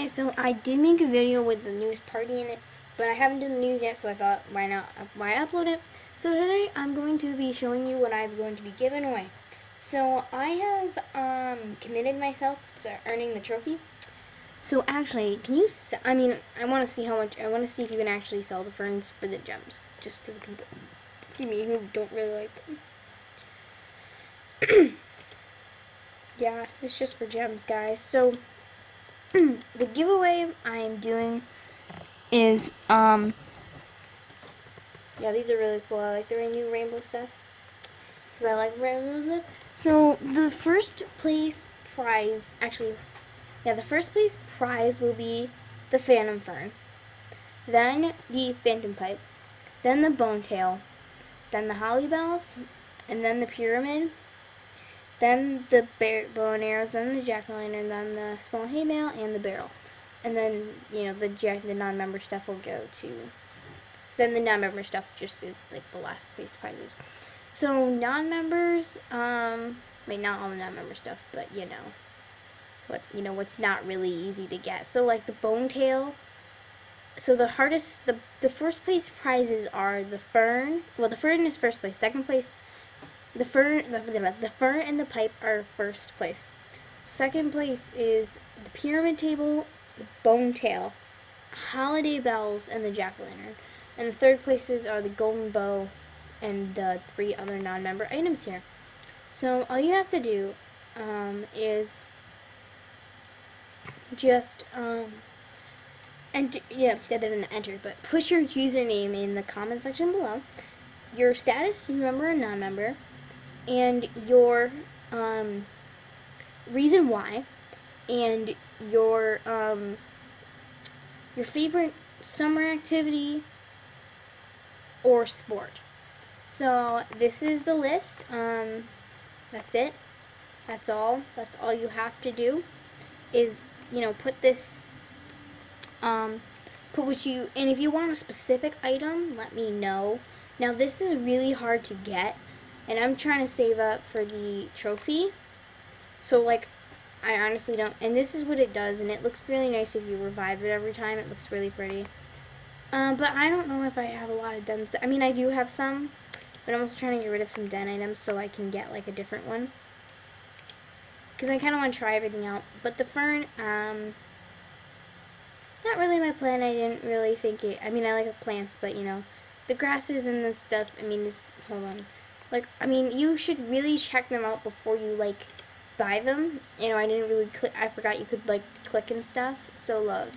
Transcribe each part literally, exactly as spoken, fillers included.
guys, so I did make a video with the news party in it, but I haven't done the news yet, so I thought, why not, why upload it? So today, I'm going to be showing you what I'm going to be giving away. So, I have, um, committed myself to earning the trophy. So actually, can you, I mean, I want to see how much, I want to see if you can actually sell the ferns for the gems, just for the people, excuse me, who don't really like them. Yeah, it's just for gems, guys. So, the giveaway I am doing is, um, yeah, these are really cool. I like the new rainbow stuff, because I like rainbow stuff. So, the first place prize, actually, yeah, the first place prize will be the phantom fern, then the phantom pipe, then the bone tail, then the holly bells, and then the pyramid, then the bear, bow and arrows, then the jack-o'-lantern, then the small hay bale, and the barrel. And then, you know, the jack, the non-member stuff will go to, then the non-member stuff just is, like, the last place prizes. So, non-members, um, wait, not all the non-member stuff, but, you know, what, you know, what's not really easy to get. So, like, the bone tail, so the hardest, the, the first place prizes are the fern, well, the fern is first place, second place, The fern, the, the fern and the pipe are first place. Second place is the pyramid table, the bone tail, holiday bells, and the jack-o'-lantern. And the third places are the golden bow and the three other non-member items here. So all you have to do um, is just um, enter, yeah, that didn't enter, but push your username in the comment section below. Your status, member or non-member, and your um, reason why, and your um, your favorite summer activity or sport. So this is the list. Um, that's it. That's all. That's all you have to do. Is you know put this. Um, put what you and if you want a specific item, let me know. Now this is really hard to get. And I'm trying to save up for the trophy. So, like, I honestly don't. And this is what it does. And it looks really nice if you revive it every time. It looks really pretty. Um, but I don't know if I have a lot of den. I mean, I do have some. But I'm also trying to get rid of some den items so I can get, like, a different one. Because I kind of want to try everything out. But the fern, um, not really my plan. I didn't really think it. I mean, I like the plants, but, you know, the grasses and the stuff, I mean, this, hold on. Like, I mean, you should really check them out before you, like, buy them. You know, I didn't really click, I forgot you could, like, click and stuff. So, look.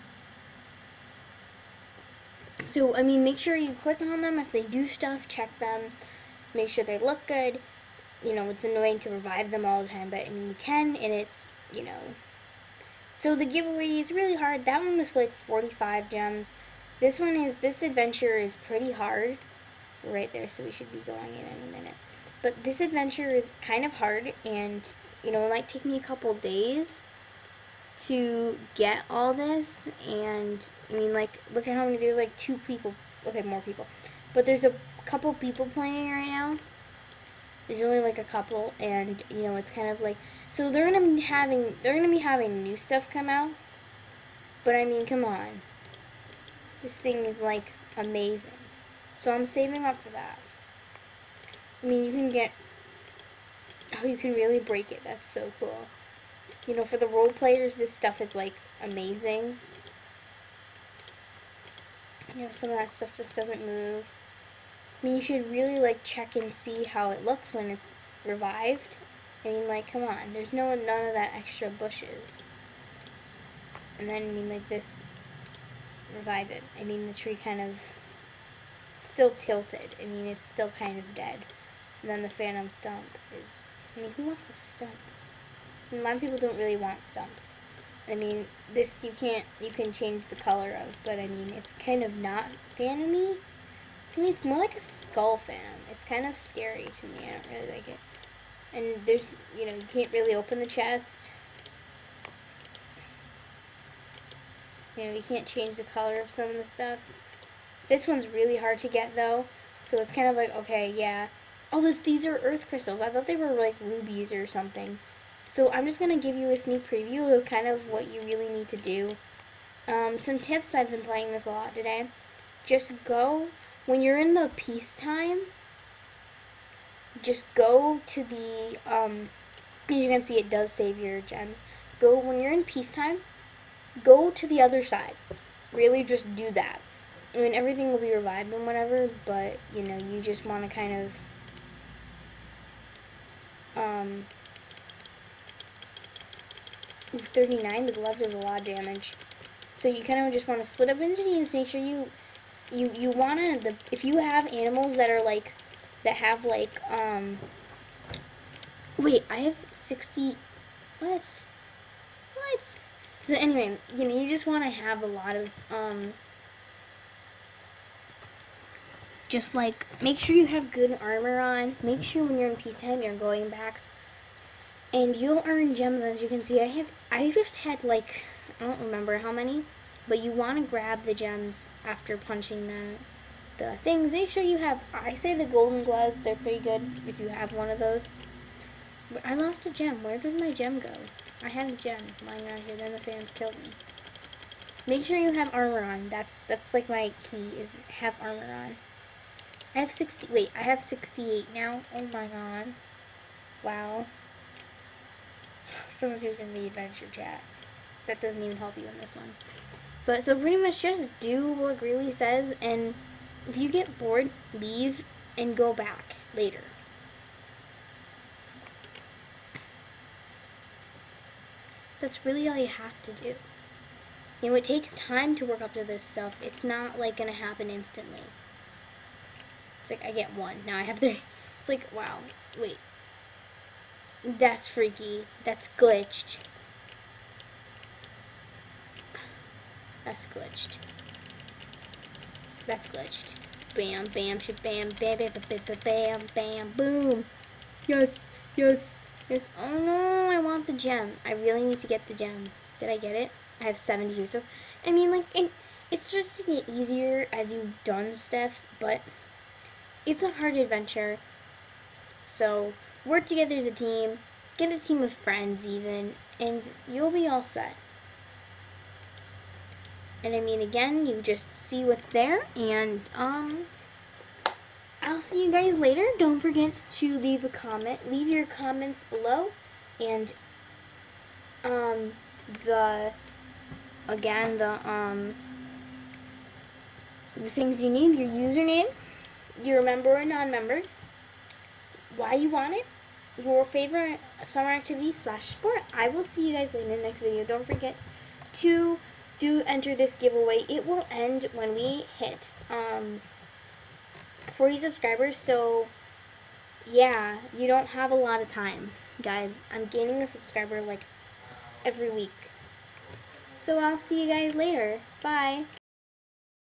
So, I mean, make sure you click on them. If they do stuff, check them. Make sure they look good. You know, it's annoying to revive them all the time, but, I mean, you can, and it's, you know. So, the giveaway is really hard. That one was for, like, forty-five gems. This one is, this adventure is pretty hard. Right there, so we should be going in any minute. But this adventure is kind of hard, and you know, it might take me a couple days to get all this. And I mean, like, look at how many, there's like two people, okay, more people, but there's a couple people playing right now. There's only like a couple, and you know, it's kind of like, so they're gonna be having they're gonna be having new stuff come out. But I mean, come on, this thing is like amazing. So I'm saving up for that. I mean, you can get, oh, you can really break it. That's so cool. You know, for the role players, this stuff is, like, amazing. You know, some of that stuff just doesn't move. I mean, you should really, like, check and see how it looks when it's revived. I mean, like, come on. There's no, none of that extra bushes. And then, I mean, like, this, revive it. I mean, the tree kind of still tilted. I mean, it's still kind of dead. And then the phantom stump is, I mean, who wants a stump? A lot of people don't really want stumps. I mean, this you can't, you can change the color of, but I mean, it's kind of not phantom-y. I mean, it's more like a skull phantom. It's kind of scary to me. I don't really like it. And there's, you know, you can't really open the chest. You know, you can't change the color of some of the stuff. This one's really hard to get, though, so it's kind of like, okay, yeah. Oh, this, these are earth crystals. I thought they were, like, rubies or something. So I'm just going to give you a sneak preview of kind of what you really need to do. Um, some tips, I've been playing this a lot today. Just go, when you're in the peacetime, just go to the, um, as you can see, it does save your gems. Go, when you're in peacetime, go to the other side. Really just do that. I mean, everything will be revived and whatever, but, you know, you just want to kind of, um, ooh, thirty-nine, the glove does a lot of damage. So you kind of just want to split up into teams, make sure you, you, you want to, the if you have animals that are, like, that have, like, um, wait, I have sixty, what? What? So anyway, you know, you just want to have a lot of, um, just, like, make sure you have good armor on. Make sure when you're in peacetime, you're going back. And you'll earn gems, as you can see. I have, I just had, like, I don't remember how many, but you want to grab the gems after punching the, the things. Make sure you have, I say the golden gloves, they're pretty good if you have one of those. But I lost a gem. Where did my gem go? I had a gem lying around here, then the fans killed me. Make sure you have armor on. That's, that's like my key, is have armor on. I have sixty, wait, I have sixty-eight now. Oh my god. Wow. Someone's using the adventure chat. That doesn't even help you in this one. But so pretty much just do what Greeley says, and if you get bored, leave and go back later. That's really all you have to do. You know, it takes time to work up to this stuff. It's not like gonna happen instantly. It's like I get one. Now I have three. It's like, wow, wait. That's freaky. That's glitched. That's glitched. That's glitched. Bam, bam, shit, bam, bam, bam, bam, bam, bam, bam, boom. Yes, yes, yes. Oh no, I want the gem. I really need to get the gem. Did I get it? I have seventy-two. So, I mean, like, it, it's just to get easier as you've done stuff, but it's a hard adventure. So, work together as a team. Get a team of friends, even, and you'll be all set. And I mean, again, you just see what's there, and um, I'll see you guys later. Don't forget to leave a comment. Leave your comments below, and um, the again the um the things you need: your username, your member or non-member, why you want it, your favorite summer activity slash sport. I will see you guys later in the next video. Don't forget to do enter this giveaway. It will end when we hit um, forty subscribers, so yeah, you don't have a lot of time, guys. I'm gaining a subscriber like every week. So I'll see you guys later. Bye.